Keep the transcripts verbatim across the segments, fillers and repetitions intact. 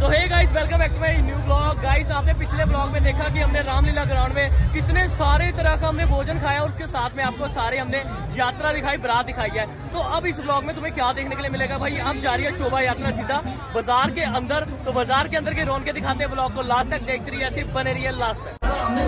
Hey guys, welcome back to my new blog. Guys, आपने पिछले blog में देखा कि हमने रामलीला ग्राउंड में कितने सारे तरह का हमने भोजन खाया और उसके साथ में आपको सारे हमने यात्रा दिखाई, बारात दिखाई है। तो अब इस ब्लॉग में तुम्हें क्या देखने के लिए मिलेगा भाई? अब जा रही है शोभा यात्रा सीधा बाजार के अंदर। तो बाजार के अंदर के रौनकें दिखाते हैं, ब्लॉग को लास्ट तक देखते रहिए, ऐसे बने रहिए लास्ट तक।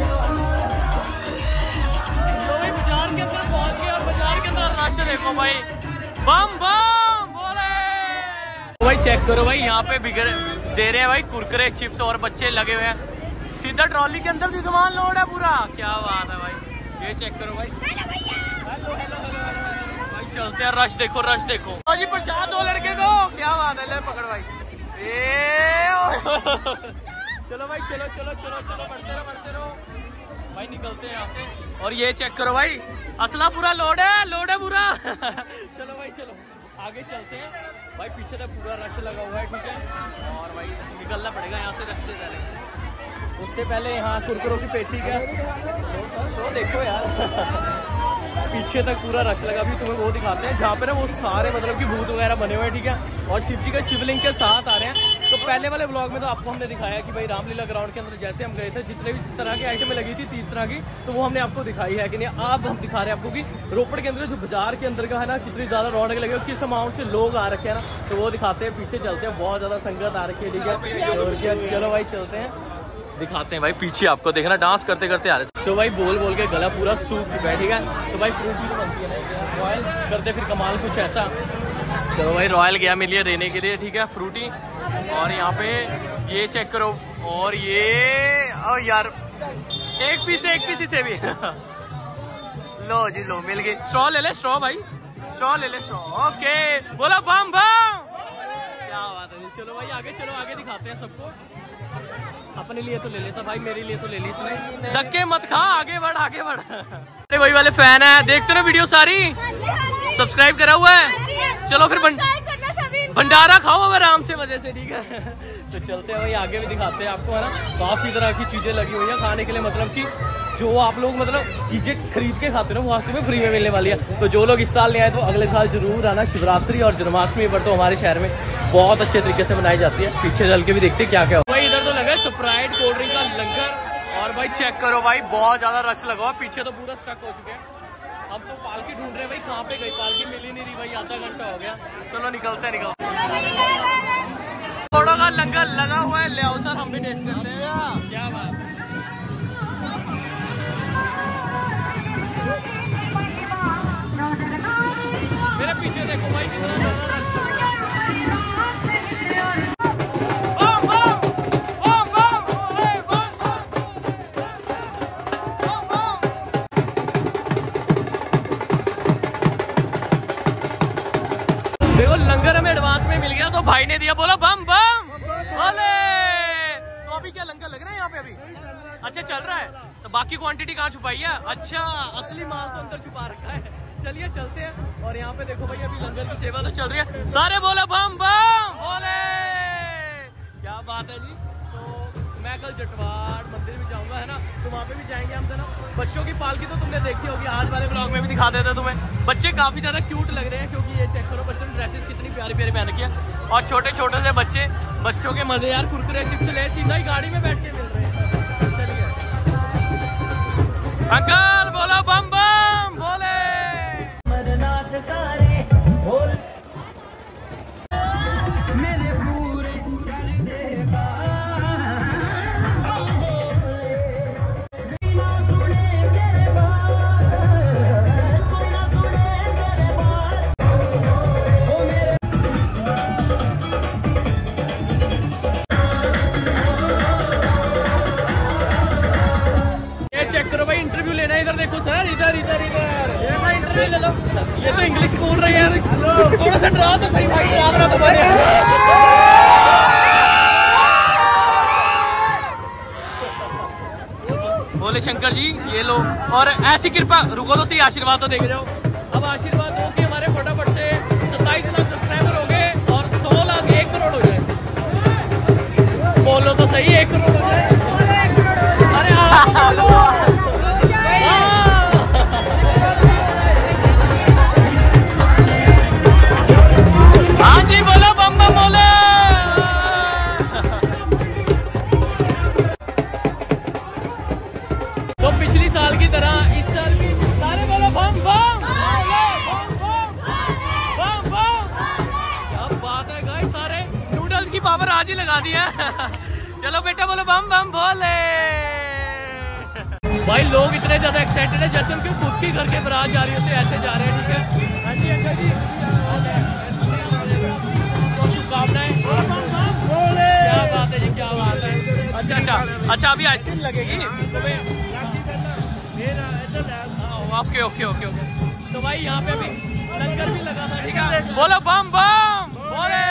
तो भाई बाजार के अंदर पहुंच गए और बाजार के अंदर रश देखो भाई, बम बम बोले। तो भाई चेक करो भाई, यहाँ पे बिगड़ दे रहे हैं भाई कुरकुरे, चिप्स और बच्चे लगे हुए हैं। सीधा ट्रॉली के अंदर से सामान लोड है पूरा। क्या बात है भाई, ये चेक करो भाई। हेलो हेलो हेलो भाई, चलते हैं। रश देखो, रश देखो। और जी प्रसाद दो लड़के को, क्या बात है, ले पकड़ भाई। ए चलो भाई, चलो चलो चलो चलो, बढ़ते रहो बढ़ते रहो भाई, निकलते हैं यहाँ से। और ये चेक करो भाई, असला पूरा लोड है, लोड है पूरा। चलो भाई चलो, आगे चलते हैं भाई। पीछे तक पूरा रश लगा हुआ है, ठीक है। और भाई निकलना पड़ेगा यहाँ से, रश से पहले। उससे पहले यहाँ कुरकुरों की पेटी का तो, तो देखो यार, पीछे तक पूरा रश लगा। अभी तुम्हें वो दिखाते हैं जहाँ पे ना वो सारे मतलब कि भूत वगैरह बने हुए हैं, ठीक है। और शिव जी का शिवलिंग के साथ आ रहे हैं। तो पहले वाले ब्लॉग में तो आपको हमने दिखाया कि भाई रामलीला ग्राउंड के अंदर जैसे हम गए थे, जितने भी तरह की आइटमें लगी थी तीस तरह की, तो वो हमने आपको दिखाई है कि नहीं। अब हम दिखा रहे हैं आपको कि रोपड़ के अंदर जो बाजार के अंदर का है ना, कितनी ज्यादा रौनक लगे और किस अमाउंट से लोग आ रखे हैं ना, तो वो दिखाते हैं। पीछे चलते हैं, बहुत ज्यादा संगत आ रखी है, ठीक है। और क्या, चलो भाई चलते हैं, दिखाते हैं भाई। पीछे आपको देखना, डांस करते करते आ रहे हैं। तो भाई बोल बोल के गला पूरा सूख चुका है, ठीक है। तो भाई फ्रूटी तो बनती है ना, रॉयल करते फिर कमाल कुछ ऐसा। चलो भाई, रॉयल गया मिली है देने के लिए, ठीक है, फ्रूटी। और यहाँ पे ये चेक करो, और ये ओ यार एक पीस एक पीस से भी। लो जी लो, मिल गई। स्ट्रॉ ले ले, स्ट्रॉ भाई, स्ट्रॉ ले ले, स्ट्रॉ। ओके, बोला बम बम, क्या बात है। चलो भाई आगे चलो, आगे दिखाते हैं सबको। अपने लिए तो ले लेता भाई, मेरे लिए तो ले ली इसने। धक्के मत खा, आगे बढ़ आगे बढ़। अरे वही वाले फैन है, देखते ना वीडियो सारी, सब्सक्राइब करा हुआ है। चलो फिर भंडारा खाओ अब आराम से, मजे से, ठीक है। तो चलते हैं भाई, आगे भी दिखाते हैं आपको, है ना। काफी तरह की चीजें लगी हुई है खाने के लिए, मतलब कि जो आप लोग मतलब चीजें खरीद के खाते हो ना, वो वास्तव में फ्री में मिलने वाली है। तो जो लोग इस साल नहीं आए तो अगले साल जरूर आना। शिवरात्रि और जन्माष्टमी पर तो हमारे शहर में बहुत अच्छे तरीके से मनाई जाती है। पीछे चल के भी देखते क्या क्या भाई। इधर तो लगा स्प्राइट कोल्ड ड्रिंक का लंगर। और भाई चेक करो भाई, बहुत ज्यादा रश लगा हुआ, पीछे तो पूरा स्टक हो चुके हैं। हम तो पालकी ढूंढ रहे हैं भाई, कहाँ पे गई पालकी, मिल ही नहीं रही भाई, आधा घंटा हो गया। चलो निकलते हैं, निकलते थोड़ा का लंगर लगा हुआ है, ले आओ सर, हम भी टेस्ट करते हैं। क्या बात, मेरे पीछे देखो भाई कितना। देखो लंगर हमें एडवांस में मिल गया, तो भाई ने दिया, बोला बम बम बोले। तो अभी क्या लंगर लग रहा है यहाँ पे अभी? अच्छा चल रहा है, तो बाकी क्वांटिटी कहाँ छुपाई है? अच्छा, असली माल तो अंदर छुपा रखा है। चलिए चलते हैं। और यहाँ पे देखो भाई, अभी लंगर की सेवा तो चल रही है, सारे बोले बम बम बोले। क्या बात है जी। तो मैं कल जटवाड़ मंदिर भी जाऊंगा, है ना, तो वहाँ पे भी जाएंगे हम, ना। बच्चों की पालकी तो तुमने देखी होगी, आज वाले ब्लॉग में भी दिखा देते तुम्हें। बच्चे काफी ज्यादा क्यूट लग रहे हैं, क्योंकि ये चेक करो, बच्चों ने ड्रेसेस कितनी प्यारी प्यारी पहन रखी है। और छोटे छोटे से बच्चे, बच्चों के मजे यार, कुरकुरे चिप्स ले सीधा ही गाड़ी में बैठ के मिल रहे हैं। चलिए अंकल बोलो बम बम बोले। मदनाथ सारे बोल मेरे पूरे कर देगा। इंटरव्यू लेना है, इधर देखो सर, इधर इधर इधर ये इंटरव्यू ले लो। ये तो इंग्लिश बोल रहे हैं यार, थोड़ा सा डरा तो सही भाई, डरा रहा तुम्हारे। बोले शंकर जी ये लो, और ऐसी कृपा, रुको तो सही, आशीर्वाद तो देख जाओ। अब आशीर्वाद दो कि हमारे फटाफट से सत्ताईस लाख सब्सक्राइबर हो गए और सौ लाख एक करोड़ हो जाए। बोलो तो सही, एक करोड़ हो जाए। अरे आप बोलो। हाँ जी बोलो बम बम बोले। बाजी लगा दी है। चलो बेटा बोलो बम बम भोले। भाई लोग इतने ज्यादा एक्साइटेड है जैसे उनके खुद की घर के बारात जा रही होती है, ऐसे जा रहे हैं। ठीक है, हाँ जी अच्छा जी, शुभकामनाएं। क्या बात है जी, क्या बात है। अच्छा अच्छा अच्छा, अभी आइसक्रीम लगेगी। Okay okay okay okay. तो भाई यहाँ पे भी लंगर भी लगा था। ठीक है, बोलो बम बम भोले।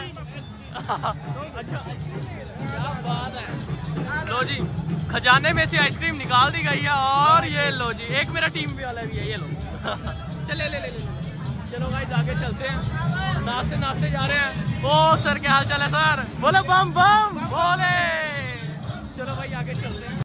अच्छा क्या बात है। लो जी, खजाने में से आइसक्रीम निकाल दी गई है और ये लो जी, एक मेरा टीम भी वाला भी है, ये लो। चले ले ले ले। चलो भाई आगे चलते हैं, नाचते नाचते जा रहे हैं। ओ सर क्या हाल चाल है सर, बोलो बम बम भोले। चलो भाई आगे चलते हैं।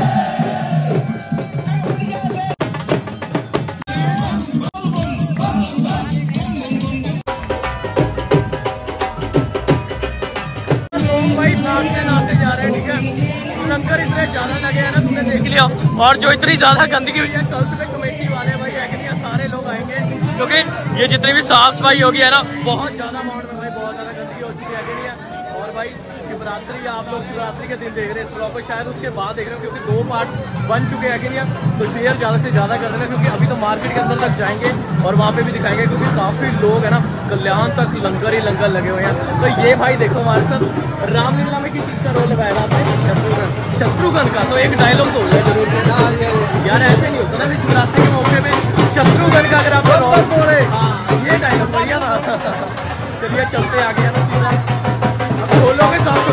भाई नाचते नाचते जा रहे हैं। ठीक है, लंगर इतने ज्यादा लगे हैं ना, तुमने देख लिया। और जो इतनी ज्यादा गंदगी हुई है, कल सुबह कमेटी वाले भाई है सारे लोग आएंगे, क्योंकि ये जितनी भी साफ सफाई होगी है ना, बहुत ज्यादा अमाउंट में भाई बहुत ज्यादा गंदगी हो चुकी है। और भाई शिवरात्रि, आप लोग शिवरात्रि के दिन देख रहे हैं इस ब्लॉग को, शायद उसके बाद देख रहे हो, क्योंकि दो पार्ट बन चुके हैं कि नहीं। तो शेयर ज़्यादा से ज़्यादा कर देना, क्योंकि अभी तो मार्केट के अंदर तक जाएंगे और वहाँ पे भी दिखाएंगे, क्योंकि काफ़ी लोग है ना कल्याण तक लंगर ही लंगर लगे हुए हैं। तो ये भाई देखो हमारे साथ रामलीला में किस चीज़ का रोल लगाया आपने? शत्रुघ्न शत्रुघ्न का। तो एक डायलॉग तो होगा जरूर यार, ऐसे नहीं होता ना शिवरात्रि के मौके पे शत्रुघ्न का अगर आप रोल बोले। हाँ ये डायलॉग बढ़िया था। चलिए चलते आगे है ना चीज़। Hello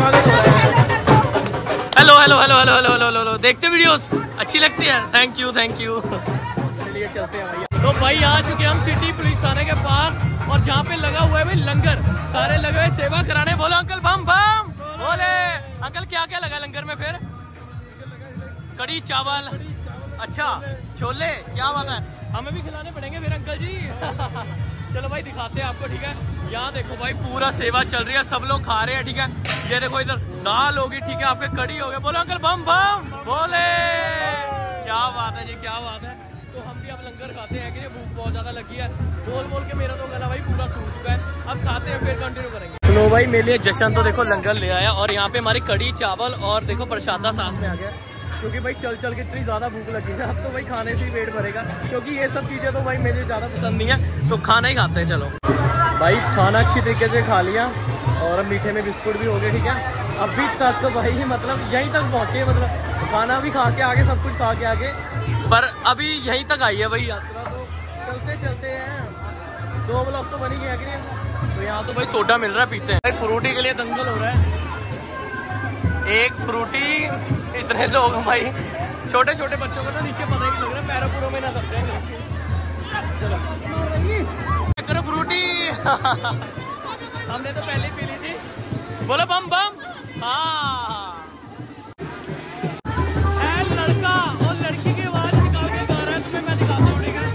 hello hello hello hello hello hello, देखते वीडियोस अच्छी लगती है? Thank you thank you. चलिए चलते हैं भैया। तो भाई आ चुके हम सिटी पुलिस थाने के पास, और जहाँ पे लगा हुआ है भाई लंगर, सारे लगे हुए सेवा कराने। बोलो अंकल बम बम बोले। अंकल क्या क्या लगा लंगर में? फिर कड़ी चावल, अच्छा छोले, क्या बात है, हमें भी खिलाने पड़ेंगे फिर अंकल जी। चलो भाई दिखाते हैं आपको। ठीक है, यहाँ देखो भाई पूरा सेवा चल रही है, सब लोग खा रहे हैं। ठीक है, ये देखो इधर दाल होगी, ठीक है, आपके कड़ी हो गए। बोलो अंकल बम बम बोले। क्या बात है जी, क्या बात है। तो हम भी अब लंगर खाते हैं कि भूख बहुत ज्यादा लगी है। बोल बोल के मेरा तो गला भाई पूरा सूख चुका है। अब खाते हैं फिर कंटिन्यू करेंगे। चलो भाई मेरे लिए जश्न तो देखो लंगर ले आया, और यहाँ पे हमारी कड़ी चावल और देखो प्रसादा साथ में आ गया, क्योंकि भाई चल चल के इतनी ज़्यादा भूख लगी है। अब तो भाई खाने से ही पेट भरेगा, क्योंकि ये सब चीज़ें तो भाई मुझे ज़्यादा पसंद नहीं है, तो खाना ही खाते हैं। चलो भाई खाना अच्छी तरीके से खा लिया, और मीठे में बिस्कुट भी हो गए। ठीक है, अभी तक तो भाई मतलब यहीं तक पहुँचे, मतलब खाना भी खा के आगे, सब कुछ खा के आगे, पर अभी यहीं तक आई है भाई यात्रा। तो चलते चलते हैं, दो ब्लॉक तो बनी गया कि नहीं। तो यहाँ तो भाई सोडा मिल रहा है, पीते हैं भाई। फ्रूटी के लिए दंगल हो रहा है, एक फ्रूटी, इतने लोग भाई, छोटे छोटे बच्चों को ना नीचे पता ही नहीं लग रहा, पैरों पूरों में ना कर जाएंगे। चलो करो फ्रूटी। हमने तो पहले पी ली थी। बोलो बम बम। हाँ है लड़का और लड़की की आवाज निकाल के गा रहा है, तुम्हें मैं दिखाता हूँ। ठीक है,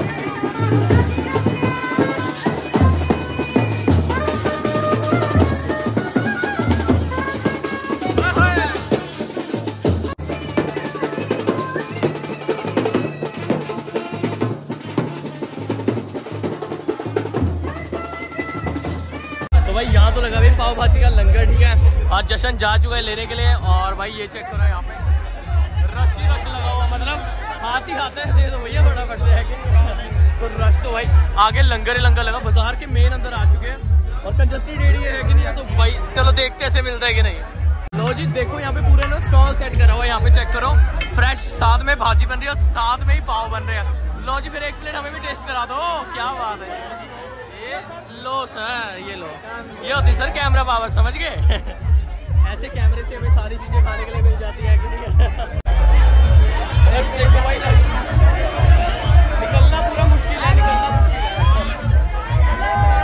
भाई यहाँ तो लगा भाई पाव भाजी का लंगर। ठीक है, आज जश्न जा चुका है लेने के लिए, और भाई ये चेक करो यहाँ पे रश ही रश लगा हुआ, मतलब हाथ ही हाथ है, दे दो भैया फटाफट से है कि। तो रश तो भाई आगे लंगर ही लंगर लगा, बाजार के मेन अंदर आ चुके हैं, और कंजस्टेड एरिया है कि नहीं है। तो भाई चलो देखते ऐसे मिलता है कि नहीं। लो जी देखो यहाँ पे पूरे ना स्टॉल सेट करा हुआ है, यहाँ पे चेक करो, फ्रेश, साथ में भाजी बन रही है और साथ में ही पाव बन रहे हैं। लो जी फिर एक प्लेट हमें भी टेस्ट करा दो। क्या बात है, लो सर, ये लो, ये होती सर कैमरा पावर, समझ गए। ऐसे कैमरे से हमें सारी चीजें खाने के लिए मिल जाती है कि नहीं। रश देखो भाई, रश निकलना पूरा मुश्किल है, निकलना मुश्किल है।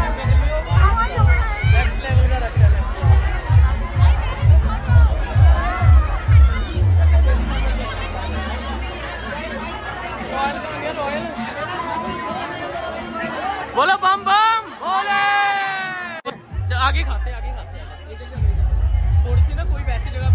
नेक्स्ट लेवल का रश है। रॉयल का गया, रॉयल। बोलो बम बम बोले। आगे खाते आगे खाते हैं, थोड़ी सी ना कोई वैसी जगह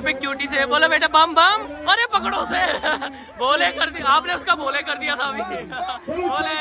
पे क्यूटी से बोला बेटा बम बम, अरे पकड़ो से बोले कर दिया आपने, उसका बोले कर दिया था अभी बोले।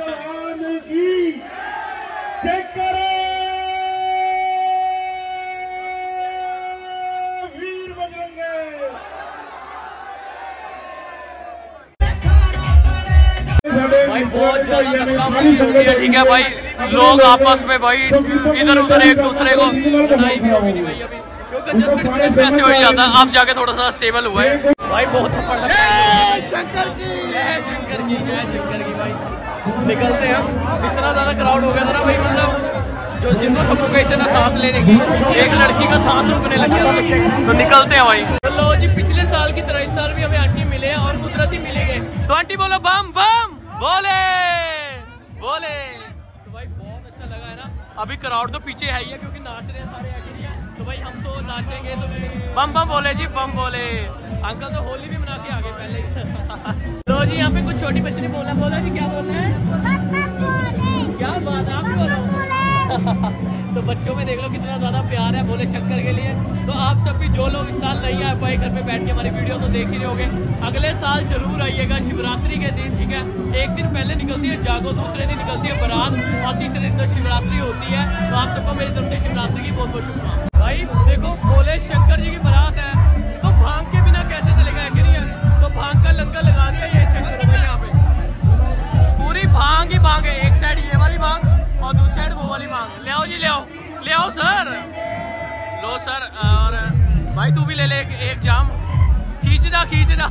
भाई बहुत ज्यादा धक्का मुक्की हो गई है, ठीक है भाई, लोग आपस में भाई इधर उधर एक दूसरे को लड़ाई भी होगी नहीं भाई अभी, क्योंकि जस्ट प्लेस में ऐसे हो ही जाता है। अब जाके थोड़ा सा स्टेबल हुआ है भाई, बहुत थप्पड़ लगा। जय शंकर की, जय शंकर की, जय शंकर की। भाई निकलते हैं, इतना ज्यादा क्राउड हो गया था ना भाई, मतलब जो जिनको सफोकेशन है सांस लेने की, एक लड़की का सांस रुकने लग गया था। तो निकलते हैं भाई। तो लो जी, पिछले साल की तरह इस साल भी हमें आंटी मिले हैं और कुदरती मिलेंगे। तो आंटी बोलो बम बम बोले बोले। तो भाई बहुत अच्छा लगा है ना। अभी क्राउड तो पीछे है ही है क्योंकि नाच रहे हैं सारे आगे, तो भाई हम तो नाचेंगे तो बम बम बोले जी, बम बोले। अंकल तो होली भी मना के आ गए पहले। तो जी यहाँ पे कुछ छोटी बच्ची ने बोला बोला जी, क्या बोल रहे हैं, क्या बात आप बोलो। तो बच्चों में देख लो कितना ज्यादा प्यार है भोले शंकर के लिए। तो आप सब भी जो लोग इस साल नहीं आ पाए घर पे बैठ के हमारी वीडियो तो देख ही रहे होगे, अगले साल जरूर आइएगा शिवरात्रि के दिन, ठीक है। एक दिन पहले निकलती है जागो, दूसरे दिन निकलती है बारात और तीसरे दिन तो शिवरात्रि होती है। तो आप सबको मेरी तरफ से शिवरात्रि की बहुत बहुत शुभकामनाएं। भाई देखो भोले शंकर जी की बारात है तो भांग के बिना कैसे चलेगा, कि नहीं है। तो भांग का लंगर लगा दिया, ये चेक करो भाई, यहाँ पे पूरी भांग ही भांग है। एक साइड ये वाली भांग और दूसरी साइड वो वाली भांग। ले आओ जी, ले आओ ले आओ सर, लो सर। और भाई तू भी ले ले एक, एक जाम, खींचना खींचना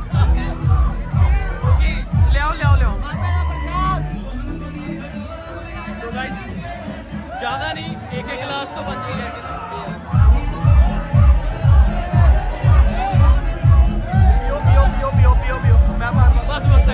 ले आओ ले आओ ले आओ। सो गाइस ज्यादा नहीं, एक एक गिलास तो बच ही है। बस बस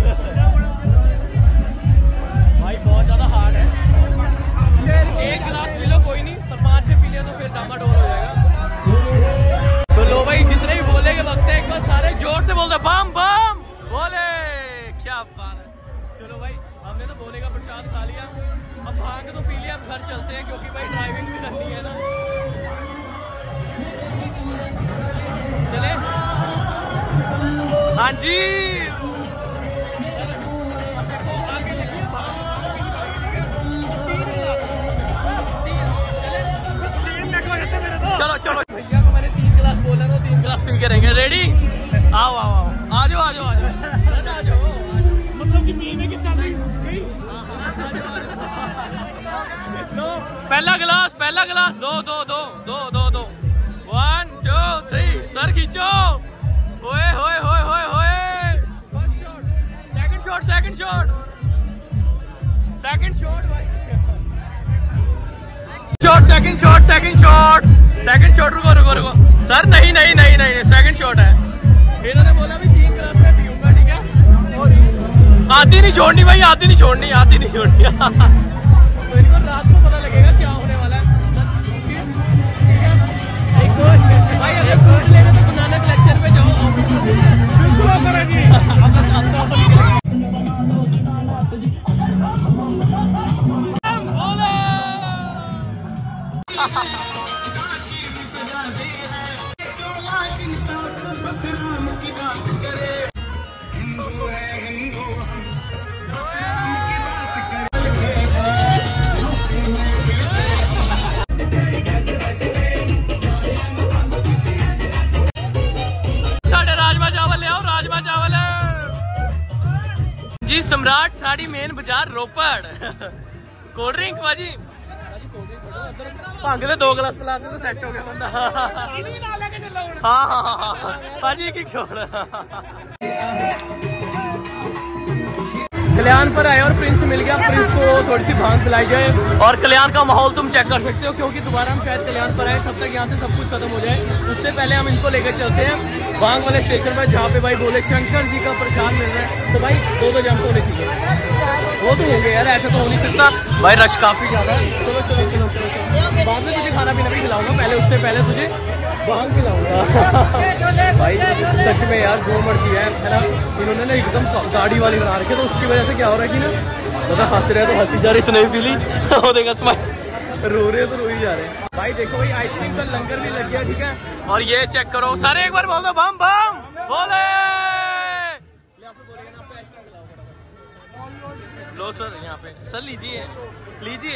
भाई बहुत ज्यादा हार्ड है, एक गिलास पी लो कोई नहीं, पर पांच छह पी लिया तो फिर डामाडोल हो जाएगा। तो लो भाई जितने भी बोले के वक्त है, एक बार सारे जोर से बोलते बम बम बोले, क्या बात है। चलो भाई हमने तो बोले का प्रसाद खा लिया, अब भांग तो पी लिया, अब घर चलते हैं क्योंकि भाई ड्राइविंग भी करनी है ना। चले हाँ जी। चलो चलो भैया को मैंने तीन गिलास बोला ना, तीन गिलास पी के रहेंगे। रेडी, आओ आओ आओ, आ जाओ आ जाओ आ जाओ आ जाओ। मतलब कि पीने की पहला गिलास पहला गिलास दो दो दो दो दो दो वन टू थ्री, सर खींचो, होए होए होए होए होए। Second shot second shot second shot भाई, shot second shot second shot second shot. रुको रुको रुको सर, नहीं नहीं नहीं नहीं सेकंड शॉट है। इन्होंने बोला भी तीन गिलास में पीऊंगा, ठीक है। और आधी नहीं छोड़नी भाई, आधी नहीं छोड़नी, आधी नहीं छोड़नी। तो इनको रात को पता लगेगा क्या होने वाला है। भाई अगर सूट लेना तो गुनाना कलेक्शन पे जाओ, बिल्कुल ऑफर है जी। जी सम्राट साड़ी मेन बाजार रोपड़। कोल्ड ड्रिंक भाजी, भंग दे दो गिलास पिला दे तो सेट हो गया बंदा। हाँ हाँ हाँ भाजी एक एक छोड़। कल्याण पर आए और प्रिंस मिल गया, प्रिंस को थोड़ी सी भांग पिलाई जाए और कल्याण का माहौल तुम चेक कर सकते हो, क्योंकि दोबारा हम शायद कल्याण पर आए, तब तक यहाँ से सब कुछ खत्म हो जाए। उससे पहले हम इनको लेकर चलते हैं भांग वाले स्टेशन पर, जहाँ पे भाई भोले शंकर जी का प्रसाद मिल रहा है। तो भाई दो दो जंप होने चाहिए, वो तो होंगे यार, ऐसा तो हो नहीं सकता भाई, रश काफी ज्यादा है। चलो चलो चलो चलो चलो, बाद में तुझे खाना पीना भी खिलाऊंगा, पहले उससे पहले तुझे भांग खिलाऊंगा। भाई सच में यार जो मर्जी है है ना, इन्होंने ना एकदम गाड़ी वाली बना रखी है, तो उसकी वजह से क्या हो रहा है कि ना ज्यादा हंस रहे हैं, तो हंसी जा रही, सुनाई पी ली। वो देखा स्माइल रो रहे तो रो ही जा रहे हैं भाई। देखो भाई आइसक्रीम का लंगर भी लग गया, ठीक है। और ये चेक करो सर, एक बार बोल दो बम बम बोले। लो सर यहाँ पे सर, लीजिए लीजिए,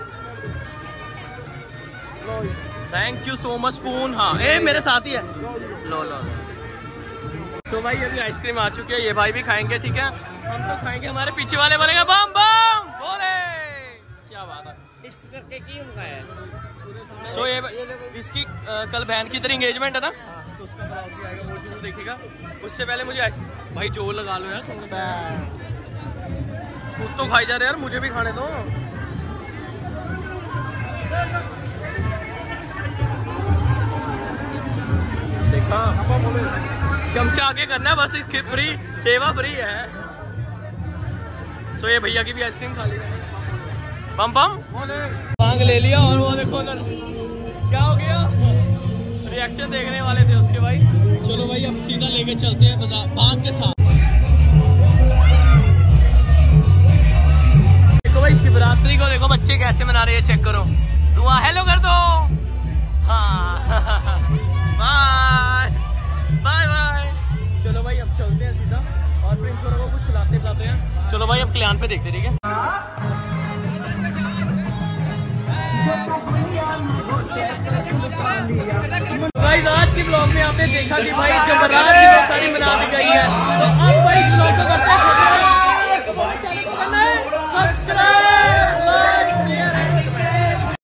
thank you so much spoon. हाँ ए मेरे साथ ही है, लो लो। तो भाई अभी आइसक्रीम आ चुकी है, ये भाई भी खाएंगे, ठीक है। हम तो खाएंगे, हमारे पीछे वाले बोलेंगे बम बम बोले। क्या बात है, इश्क करके की उनका है। सो ये इसकी आ, कल बहन की तरह एंगेजमेंट है ना, तो उसका ब्लॉग भी आएगा, वो जरूर देखेगा। उससे पहले मुझे आइसक्रीम भाई जोर लगा लो यार, खुद तो खाई जा रहे यार, मुझे भी खाने दो। देखा चमचा आगे करना है बस, इसकी फ्री सेवा फ्री है। सो ये भैया की भी आइसक्रीम खा ली, बम बम मांग ले लिया। और वो देखो उधर क्या हो गया, रिएक्शन देखने वाले थे उसके भाई। चलो भाई अब सीधा लेके चलते हैं बाजार बाग के साथ। देखो भाई शिवरात्रि को देखो बच्चे कैसे मना रहे हैं, चेक करो। दुआ हेलो कर दो, हाँ बाय बाय बाय। चलो भाई अब चलते हैं सीधा, और प्रिंस को कुछ खिलाते पिलाते हैं। चलो भाई अब कल्याण पे देखते, ठीक है। भाई आज के ब्लॉग में आपने देखा कि भाई जब बारात की सारी मना दी गई है, तो अब भाई ब्लॉग को करते हैं।